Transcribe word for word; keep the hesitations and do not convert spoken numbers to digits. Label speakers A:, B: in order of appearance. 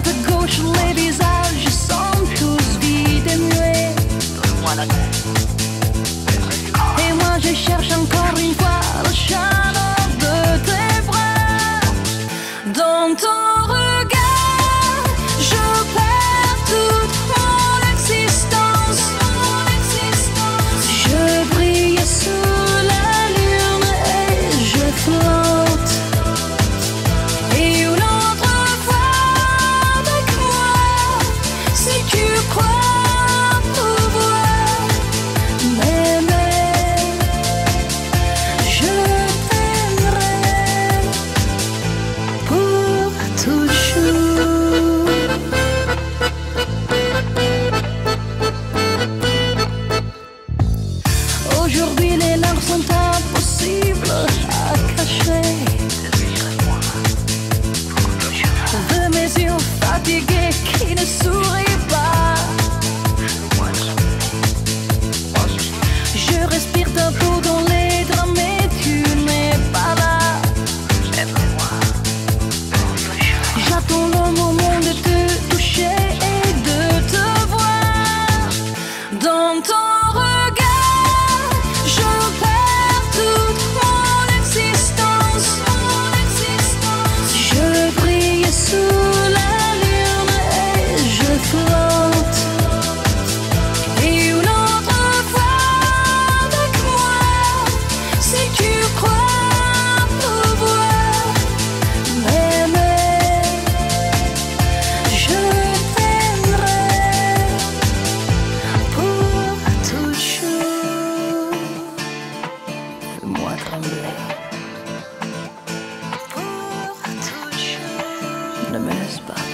A: droite à gauche, les visages sont tous vides et muets. Et moi je cherche encore une fois la chaleur de tes bras. Dans ton regard, je perds toute mon existence. Je brille sous la lune et je flotte. Et une autre fois avec moi, si tu crois pouvoir m'aimer, je t'aimerai pour toujours. Aujourd'hui les larmes sont impossibles à cacher de mes yeux fatigués qui ne sourient pas. Je respire ta peau dans les draps mais tu n'es pas là. J'attends le moment de te toucher et de te voir. Dans ton regard, je perds toute mon existence. Je brille sous la lune et je flotte. Et une autre fois avec moi, si tu crois pouvoir m'aimer, je t'aimerai pour toujours. Fais-moi trembler pour toujours. Ne me laisse pas.